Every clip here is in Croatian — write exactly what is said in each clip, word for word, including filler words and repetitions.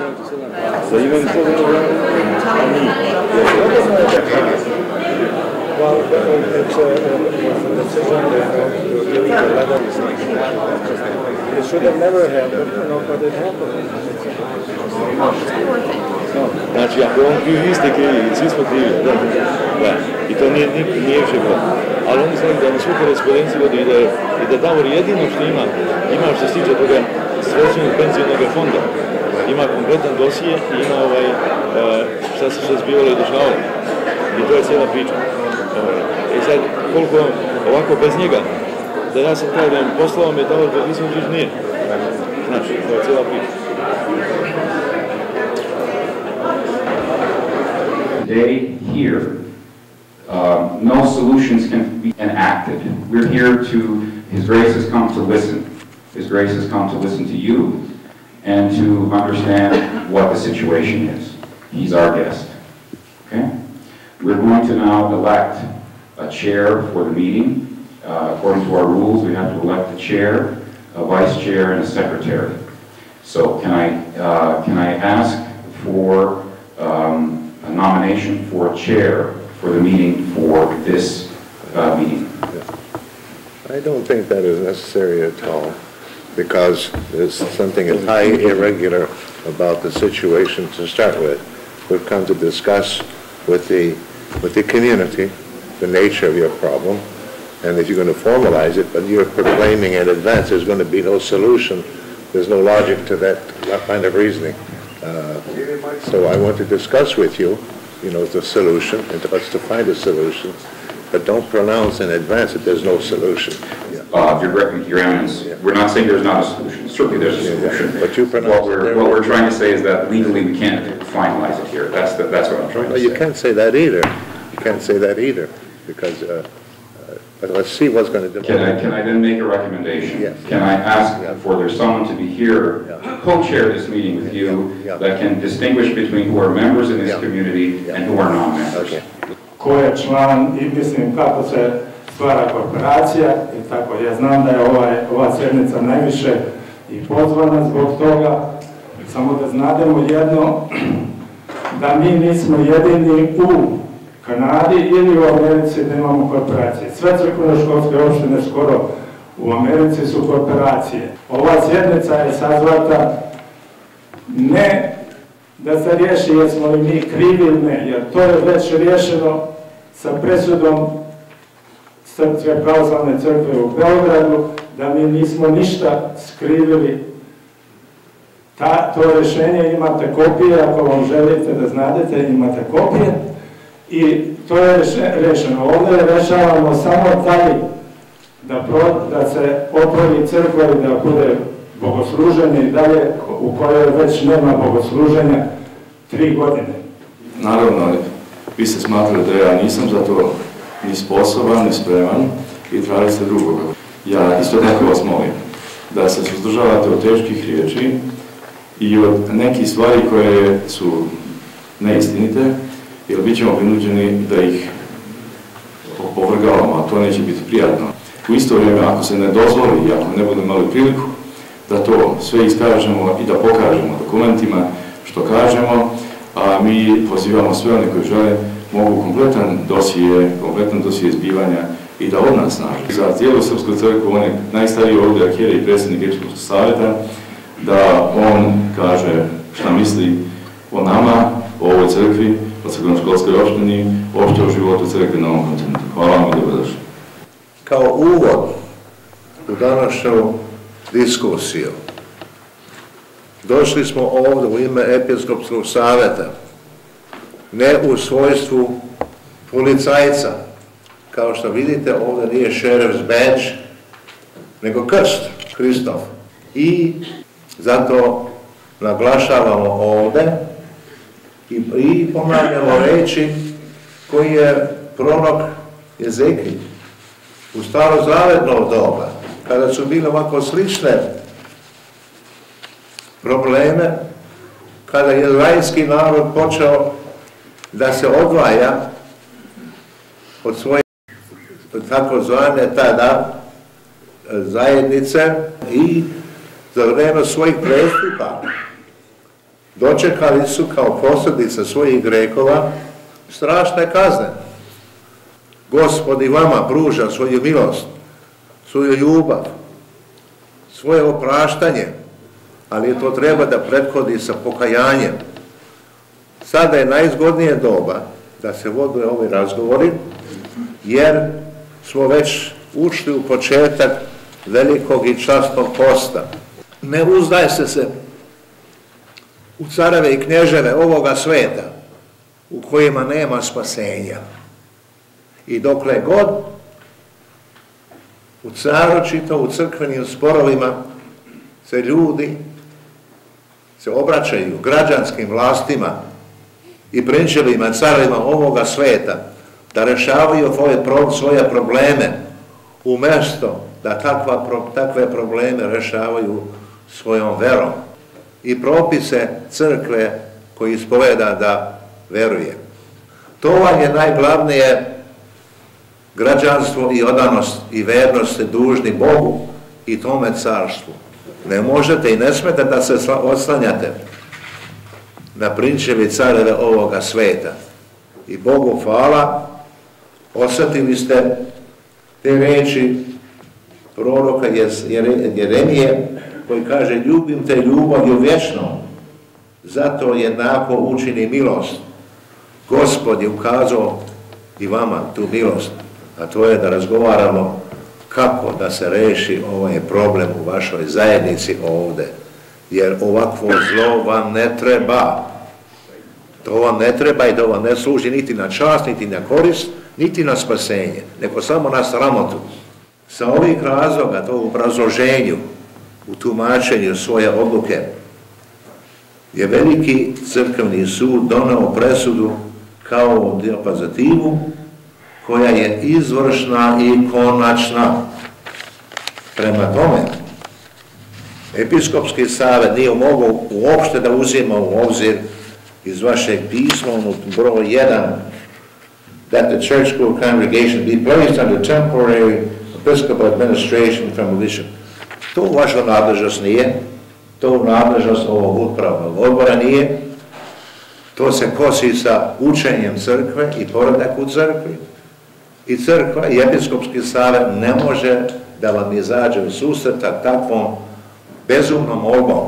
So even so, well, it's a decision that it should have never happened, you know, but it happened. Znači, ako on kriv, vi ste krivi, svi smo krivi. Da. I to nije, nije više bilo. Ali oni znaju da na svu korespondenciju vodi i da, i da Davor jedino što ima, ima što se tiče toga srećenog penzijonog fonda. Ima kompletan dosije i ima ovaj, šta se što zbivalo i dešavalo. I to je cijela priča. I sad, koliko ovako bez njega, da ja sam taj da im poslao me Davor, da nisam uđiš nije. Znači, to je cijela priča. Today, here, uh, no solutions can be enacted. We're here to, His Grace has come to listen. His Grace has come to listen to you and to understand what the situation is. He's our guest. Okay? We're going to now elect a chair for the meeting. Uh, according to our rules, we have to elect a chair, a vice chair, and a secretary. So can I, uh, can I ask for um, a nomination for a chair for the meeting for this uh, meeting? I don't think that is necessary at all, because there's something high irregular about the situation to start with. We've come to discuss with the, with the community the nature of your problem, and if you're going to formalize it, but you're proclaiming in advance there's going to be no solution, there's no logic to that, that kind of reasoning. Uh, so I want to discuss with you, you know, the solution, and let's to find a solution, but don't pronounce in advance that there's no solution. Yeah. Uh, your, your Eminence, yeah. We're not saying there's not a solution. Certainly there's a solution. Yeah, yeah. But you pronounce what we're, what we're trying to say is that legally we can't finalize it here. That's, the, that's what I'm trying to well, say. You can't say that either. You can't say that either, because uh, uh, let's see what's going to develop. Can I, can I then make a recommendation? Yes. Can I ask yeah. for there's someone to be here yeah. to co-chair this meeting with you yeah. Yeah. that can distinguish between who are members in this yeah. community yeah. and who are non-members? Okay. Ko je član i mislim kako se stvara korporacija i tako. Ja znam da je ovaj, ova sjednica najviše i pozvana zbog toga, samo da znademo jedno, da mi nismo jedini u Kanadi ili u Americi da imamo korporacije. Sve crkveno-školske opštine skoro u Americi su korporacije. Ova sjednica je sazvata ne da se riješi jesmo li mi krivi ili ne, jer to je već riješeno sa presudom Srpske pravoslavne crkve u Beogradu, da mi nismo ništa skrivili. Ta, to rješenje imate kopije, ako vam želite da znadete, imate kopije. I to je rešeno. Ovdje rešavamo samo taj da, pro, da se otvori crkva i da bude bogosluženje i dalje, u kojoj već nema bogosluženja tri godine. Naravno, vi ste smatrali da ja nisam za to ni sposoban, ni spreman i tražili ste drugoga. Ja isto tako vas molim da se suzdržavate od teških riječi i od nekih stvari koje su neistinite, jer bit ćemo prinuđeni da ih opovrgavamo, a to neće biti prijatno. U isto vrijeme, ako se ne dozvoli i ako ne budemo imali priliku da to sve iskažemo i da pokažemo dokumentima što kažemo, a mi pozivamo sve one koji žele, mogu kompletan dosije, kompletan dosije zbivanja i da od nas snaži. Za cijelu Srpsku crkvu, on je najstariji ovdje arhijerej i predsjednik Episkopskog savjeta, da on kaže šta misli o nama, o ovoj crkvi, o crkveno-školskoj opštini, opšte o životu crkve na ovom kontinentu. Hvala vam i dobrodošli. Kao uvod u današnju diskusiju, došli smo ovdje u ime Episkopskog savjeta, ne u svojstvu policajca. Kao što vidite, ovdje nije šerif's badge, nego krst, Hristov. I zato naglašavamo ovdje i, i ponavljamo reči koji je prorok Ezekij u starozavetno doba, kada su bile ovako slične probleme, kada je izraelski narod počeo da se odvaja od svoje takozvane tada zajednice i za vreme svojih prestupa dočekali su kao posljedica svojih grehova strašne kazne. Gospod i vama pruža svoju milost, svoju ljubav, svoje opraštanje, ali to treba da prethodi sa pokajanjem. Sada je najzgodnije doba da se vode ovi razgovori, jer smo već ušli u početak velikog i časnog posta. Ne uzdaje se se u careve i knježeve ovoga sveta u kojima nema spasenja. I dokle god u caročito, u crkvenim sporovima se ljudi se obraćaju građanskim vlastima i prinčevima, carevima ovoga sveta da rešavaju svoje probleme umjesto da takva, takve probleme rešavaju svojom verom i propise crkve koji ispoveda da veruje. To vam je najglavnije građanstvo i odanost i vernost ste dužni Bogu i tome carstvu. Ne možete i ne smete da se oslanjate na prinčevi careve ovoga sveta. I Bogu hvala, osjetili ste te reči proroka Jeremije koji kaže: ljubim te ljubavlju vječnom, zato jednako učini milost. Gospod je ukazao i vama tu milost, a to je da razgovaramo kako da se reši ovaj problem u vašoj zajednici ovdje. Jer ovakvo zlo vam ne treba. To vam ne treba i to vam ne služi niti na čast, niti na korist, niti na spasenje, nego samo na sramotu. Sa ovih razloga, to u obrazloženju, u tumačenju svoje odluke, je veliki crkveni sud doneo presudu kao diopazitivu koja je izvršna i konačna. Prema tome, episkopski savjet nije mogao uopšte da uzima u obzir iz vašeg pisma, broj jedan, that the church school congregation be placed under temporary episcopal administration from a bishop. To u vašu nadležnost nije, to u nadležnost ovog upravnog odbora nije, to se kosi sa učenjem crkve i poredak u crkvi. I crkva i episkopski savjet ne može da vam izađe u susreta takvom bezumnom molbom.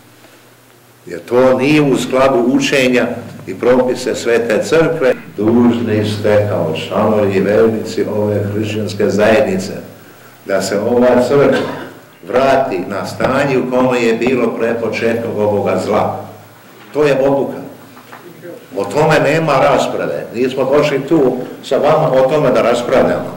Jer to nije u skladu učenja i propise Svete crkve. Dužni ste kao članovi i vernici ove hrišćanske zajednice da se ova crkva vrati na stanje u kome je bilo pre početka ovoga zla. To je odluka. O tome nema rasprave. Nismo došli tu sa vama o tome da raspravljamo.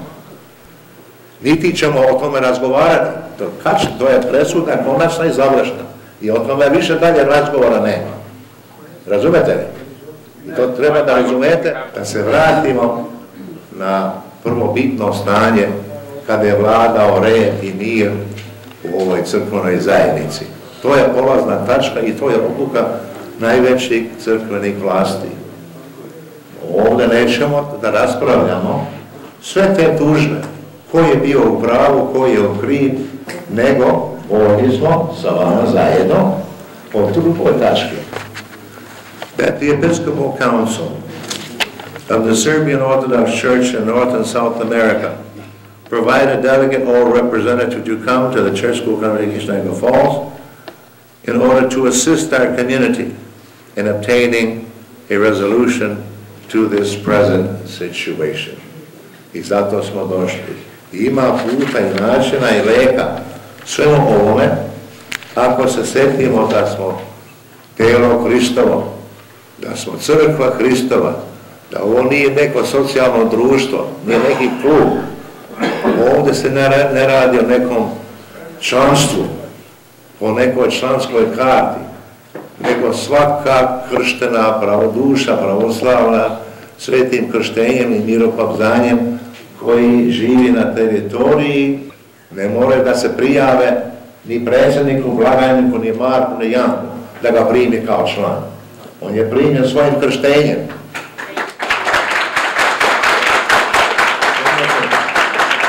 Niti ćemo o tome razgovarati. To, kač, to je presuda konačna i završna. I o tome više dalje razgovora nema. Razumete li? I to treba da razumete, da se vratimo na prvobitno stanje kada je vladao red i mir u ovoj crkvenoj zajednici. To je polazna tačka i to je odluka najvećih crkvenih vlasti. Ovdje nećemo da raspravljamo sve te tužbe, ko je bio u pravu, ko je u kriv, nego ovdje smo sa vama zajedno o drugoj tački. That the Episcopal Council of the Serbian Orthodox Church in North and South America provide a delegate or representative to come to the church school congregation of Niagara Falls in order to assist our community in obtaining a resolution to this present situation. I zato smo došli. Ima puta i načina i leka svemu ovome, ako se setimo da smo telo Hristovo, da smo crkva Hristova, da ovo nije neko socijalno društvo, nije neki klub. Ovdje se ne radi o nekom članstvu, o nekoj članskoj karti, nego svaka krštena pravoduša, pravoslavna, svetim krštenjem i miropabzanjem koji živi na teritoriji, ne moraju da se prijave ni predsjedniku, blagajniku, ni Marku, ni Janku, da ga primi kao član. On je primjen svojim krštenjem.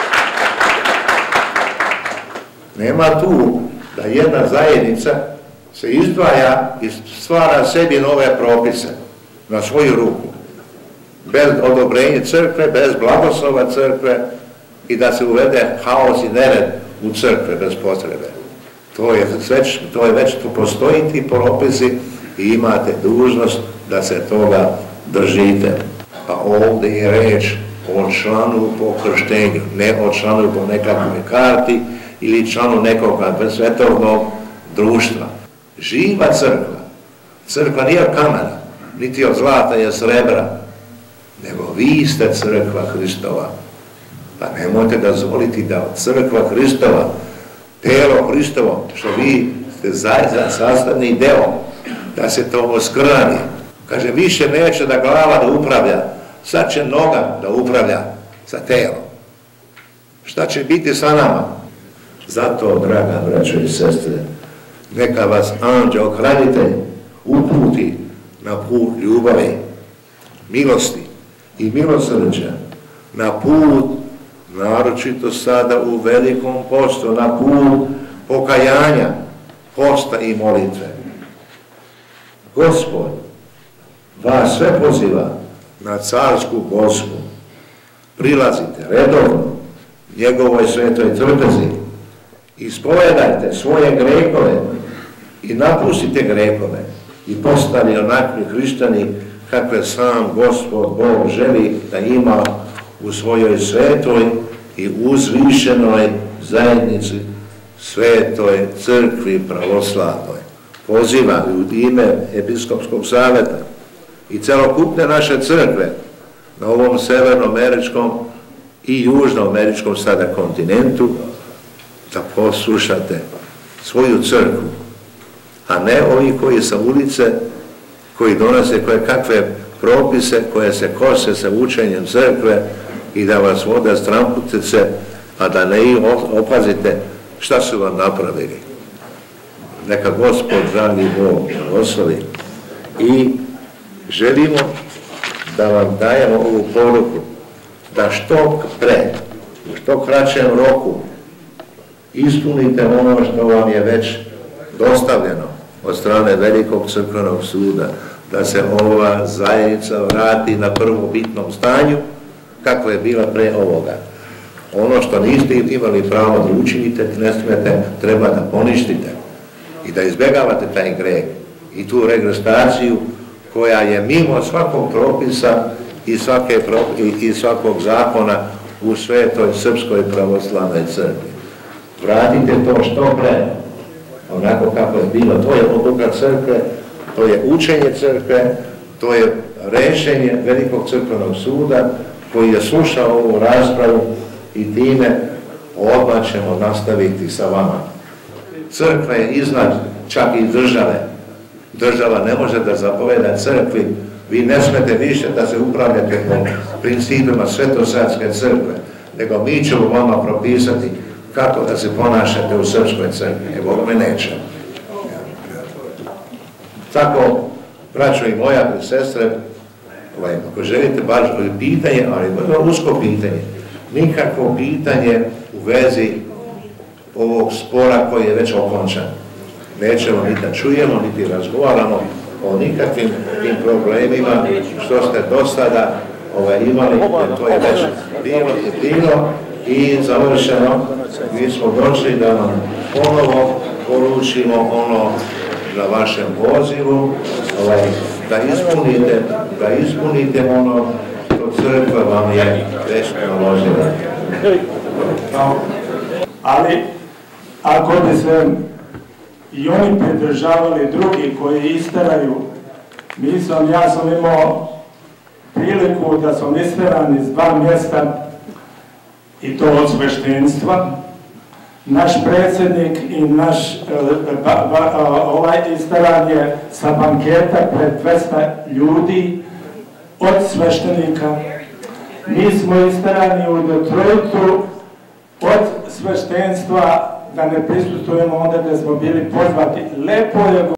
Nema tu da jedna zajednica se izdvaja i stvara sebi nove propise na svoju ruku, bez odobrenja crkve, bez blagoslova crkve i da se uvede haos i nered u crkve bez potrebe. To je već, to je već, tu postoji ti propisi i imate dužnost da se toga držite. Pa ovdje je reč o članu po krštenju, ne o članu po nekakvoj karti ili članu nekog svetovnog društva. Živa crkva, crkva nije od kamena, niti od zlata i srebra, nego vi ste crkva Hristova. Pa nemojte dozvoliti da od crkva Hristova, telo Hristovo, što vi ste zajedno sastavni deo, da se to oskrani. Kaže, više neće da glava da upravlja, sad će noga da upravlja sa telom. Šta će biti sa nama? Zato, draga braćo i sestre, neka vas anđeo hranitelj uputi na put ljubavi, milosti i milosrđa, na put, naročito sada u velikom postu, na put pokajanja, posta i molitve. Gospod vas sve poziva na carsku Gospu. Prilazite redovno njegovoj svetoj trpezi, ispovedajte svoje grehove i napustite grehove i postali onakvi hrišćani kakve sam Gospod Bog želi da ima u svojoj svetoj i uzvišenoj zajednici, svetoj crkvi pravoslavnoj. Pozivam u ime Episkopskog savjeta i celokupne naše crkve na ovom severnoameričkom i južnoameričkom sada kontinentu da poslušate svoju crkvu, a ne ovi koji sa ulice, koji donose koje kakve propise koje se kose sa učenjem crkve i da vas vode stramputice, a da ne opazite šta su vam napravili. Neka Gospod, dragi Bog, oslovi. I želimo da vam dajemo ovu poruku da što pre, u što kraćem roku ispunite ono što vam je već dostavljeno od strane Velikog crkvenog suda, da se ova zajednica vrati na prvobitnom stanju kako je bila pre ovoga. Ono što niste imali pravo da učinite, ne smijete, treba da poništite i da izbjegavate taj greh i tu regrestaciju koja je mimo svakog propisa i, svake, i svakog zakona u svetoj srpskoj pravoslavnoj crkvi. Vratite to što pre, onako kako je bilo. To je odluka crkve, to je učenje crkve, to je rešenje Velikog crkvenog suda koji je slušao ovu raspravu i time odmah ćemo nastaviti sa vama. Crkva je iznad čak i države. Država ne može da zapoveda crkvi, vi ne smete više da se upravljate po principima Svetosavske crkve, nego mi ćemo vama propisati kako da se ponašate u srpskoj crkvi, jer Bog me neće. Tako, braćo i moja sestre, ako želite baš pitanje, ali vrlo usko pitanje, nikakvo pitanje u vezi ovog spora koji je već okončan. Nećemo ni da čujemo, niti razgovaramo o nikakvim tim problemima što ste do sada imali, jer to je već bilo i bilo i završeno. Mi smo došli da vam ponovo poručimo ono na vašem pozivu, da ispunite, da ispunite ono što crkva vam je već naložila. Ali, ako bi se i oni pridržavali drugi koji isteraju, mi sam, ja sam imao priliku da sam isteran iz dva mjesta i to od sveštenstva. Naš predsjednik i naš ba, ba, ovaj isteran je sa banketa pred dvesta ljudi od sveštenika. Mi smo isterani u Detroitu od sveštenstva da ne prisustujemo onda da smo bili pozvati. Lepo je